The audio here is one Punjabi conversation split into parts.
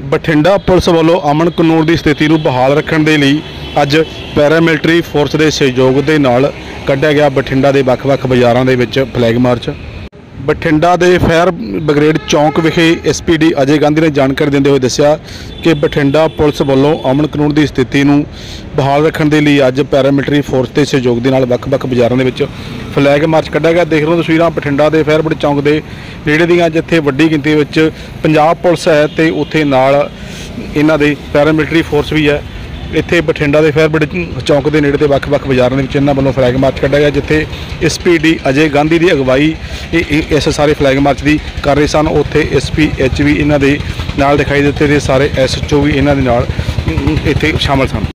ਬਠਿੰਡਾ ਪੁਲਿਸ ਵੱਲੋਂ ਅਮਨ ਕਾਨੂੰਨ ਦੀ ਸਥਿਤੀ ਨੂੰ ਬਹਾਲ ਰੱਖਣ ਦੇ ਲਈ ਅੱਜ ਪੈਰਾਮਿਲਟਰੀ ਫੋਰਸ ਦੇ ਸਹਿਯੋਗ ਦੇ ਨਾਲ ਕੱਢਿਆ ਗਿਆ ਬਠਿੰਡਾ ਦੇ ਵੱਖ-ਵੱਖ ਬਾਜ਼ਾਰਾਂ ਦੇ ਵਿੱਚ ਫਲੈਗ ਮਾਰਚ। ਬਠਿੰਡਾ ਦੇ ਫਾਇਰ ਬ੍ਰਿਗੇਡ ਚੌਂਕ ਵਿਖੇ ਐਸਪੀਡੀ ਅਜੇ ਗਾਂਧੀ ਨੇ ਜਾਣਕਾਰੀ ਦਿੰਦੇ ਹੋਏ ਦੱਸਿਆ ਕਿ ਬਠਿੰਡਾ ਪੁਲਿਸ ਵੱਲੋਂ ਅਮਨ ਕਾਨੂੰਨ ਦੀ ਸਥਿਤੀ ਨੂੰ ਬਹਾਲ ਰੱਖਣ ਦੇ ਲਈ ਅੱਜ ਪੈਰਾਮਿਲਟਰੀ ਫੋਰਸ ਦੇ ਸਹਿਯੋਗ ਦੇ ਨਾਲ ਵੱਖ-ਵੱਖ ਬਾਜ਼ਾਰਾਂ ਦੇ ਵਿੱਚ ਫਲੈਗ ਮਾਰਚ ਕੱਢਿਆ ਗਿਆ। ਦੇਖ ਲਓ ਤਸਵੀਰਾਂ ਬਠਿੰਡਾ ਦੇ ਫਾਇਰ ਬ੍ਰਿਗੇਡ ਚੌਂਕ ਦੇ ਨੇੜੇ ਦੀਆਂ, ਜਿੱਥੇ ਵੱਡੀ ਗਿਣਤੀ ਵਿੱਚ ਪੰਜਾਬ ਪੁਲਿਸ ਹੈ ਤੇ ਉੱਥੇ ਨਾਲ ਇਹਨਾਂ ਦੇ ਪੈਰਾਮਿਲਟਰੀ ਫੋਰਸ ਵੀ ਹੈ। ਇੱਥੇ ਬਠਿੰਡਾ ਦੇ ਫਾਇਰ ਬ੍ਰਿਗੇਡ ਚੌਂਕ ਦੇ ਨੇੜੇ ਤੇ ਵੱਖ-ਵੱਖ ਬਾਜ਼ਾਰਾਂ ਦੇ ਵਿੱਚ ਇਹਨਾਂ ਵੱਲੋਂ ਫਲੈਗ ਮਾਰਚ ਕੱਢਿਆ ਗਿਆ, ਜਿੱਥੇ ਐਸਪੀਡੀ ਅਜੇ ਗਾਂਧੀ ਦੀ ਅਗਵਾਈ ਇਸ ਸਾਰੇ ਫਲੈਗ ਮਾਰਚ ਦੀ ਕਰ ਰਹੇ ਸਨ। ਉੱਥੇ ਐਸਪੀਐਚ ਵੀ ਇਹਨਾਂ ਦੇ ਨਾਲ ਦਿਖਾਈ ਦਿੱਤੇ ਤੇ ਸਾਰੇ ਐਸਐਚਓ ਵੀ ਇਹਨਾਂ ਦੇ ਨਾਲ ਇੱਥੇ ਸ਼ਾਮਲ ਸਨ।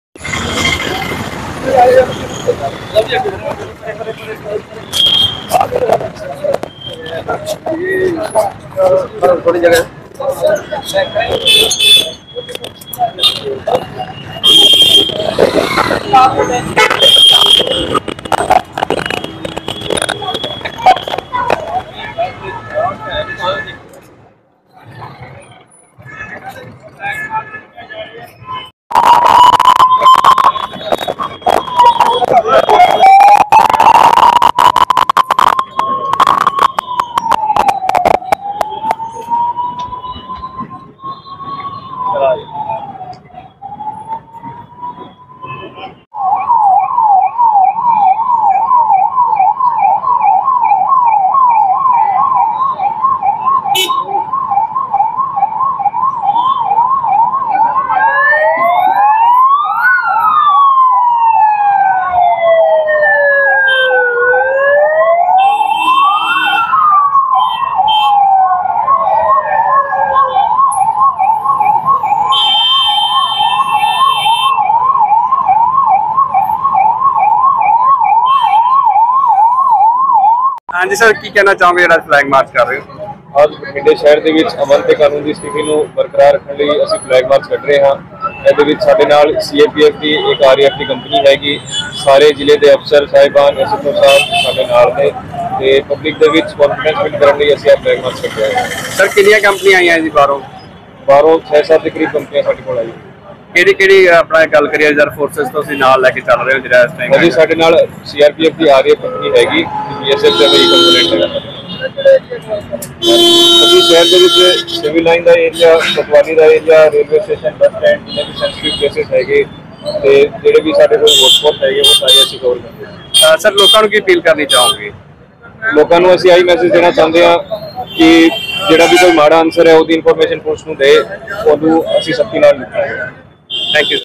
थोड़ी जगह हाँ जी सर, की कहना चाहोगे जो फ्लैग मार्च कर रहे हो? आज बठिंडे शहर ਦੇ ਵਿੱਚ ਅਮਨ ਤੇ ਕਾਨੂੰਨ ਦੀ ਸਥਿਤੀ ਨੂੰ ਬਰਕਰਾਰ ਰੱਖਣ ਲਈ ਅਸੀਂ ਫਲੈਗ ਮਾਰਚ ਕੱਢ ਰਹੇ ਹਾਂ। ਇਹਦੇ ਵਿੱਚ ਸਾਡੇ ਨਾਲ ਸੀਏਪੀਐਫ ਦੀ ਇੱਕ ਆਰਐਫ ਦੀ ਕੰਪਨੀ ਹੈਗੀ, ਸਾਰੇ ਜ਼ਿਲ੍ਹੇ ਦੇ ਅਫਸਰ ਸਾਹਿਬਾਨ ਐਸਐਚਓ ਸਾਹਿਬ ਸਾਡੇ ਨਾਲ ਨੇ ਤੇ ਪਬਲਿਕ ਦੇ ਵਿੱਚ ਕੌਨਫੀਡੈਂਸ ਬਿਲਡ ਕਰਨ ਲਈ ਅਸੀਂ ਇਹ ਫਲੈਗ ਮਾਰਚ ਕੱਢ ਰਹੇ ਹਾਂ। ਸਰ ਕਿੰਨੀਆਂ ਕੰਪਨੀਆਂ ਆਈਆਂ ਜੀ ਬਾਹਰੋਂ 6-7 ਦੇ ਕਰੀਬ ਕੰਪਨੀਆਂ ਸਾਡੇ ਕੋਲ ਆਈਆਂ। ਕਿਹੜੀ ਆਪਣਾ ਗੱਲ ਕਰੀਏ ਰਿਜ਼ਰਵ ਫੋਰਸਿਸ ਤੋਂ ਤੁਸੀਂ ਨਾਲ ਲੈ ਕੇ ਚੱਲ ਰਹੇ ਹੋ ਜਿਹੜਾ ਇਸ ਟਾਈਮ? ਜੀ ਸਾਡੇ ਨਾਲ ਸੀਆਰਪੀਐਫ ਦੀ ਆਰਐਫ ਕੰਪਨੀ ਹੈਗੀ, ਬੀਐਸਐਫ ਦਾ ਵੀ ਕੰਪੋਨੈਂਟ ਹੈਗਾ। ਅਸੀਂ ਸ਼ਹਿਰ ਦੇ ਵਿੱਚ ਸਿਵਲ ਲਾਈਨ ਦਾ ਏਰੀਆ, ਕੋਤਵਾਲੀ ਦਾ area, railway station, bus stand, ਜਿੰਨੇ ਵੀ ਸੈਂਸਿਟਿਵ ਪਲੇਸਿਸ ਹੈਗੇ ਤੇ ਜਿਹੜੇ ਵੀ ਸਾਡੇ ਕੋਲ ਹੌਟਸਪੌਟ ਹੈਗੇ ਉਹ ਸਾਰੇ ਅਸੀਂ ਕਵਰ ਕਰਦੇ ਹਾਂ। ਸਰ ਲੋਕਾਂ ਨੂੰ ਕੀ ਅਪੀਲ ਕਰਨੀ ਚਾਹੋਗੇ? ਲੋਕਾਂ ਨੂੰ ਅਸੀਂ ਆਹੀ ਮੈਸੇਜ ਦੇਣਾ ਚਾਹੁੰਦੇ ਹਾਂ ਕਿ ਜਿਹੜਾ ਵੀ ਕੋਈ ਮਾੜਾ ਆਨਸਰ ਹੈ ਉਹਦੀ ਇਨਫੋਰਮੇਸ਼ਨ ਪੁਲਿਸ ਨੂੰ ਦੇ, ਉਹਨੂੰ ਅਸੀਂ ਸਖਤੀ ਨਾਲ ਲਿਖਾਂਗੇ। Thank you.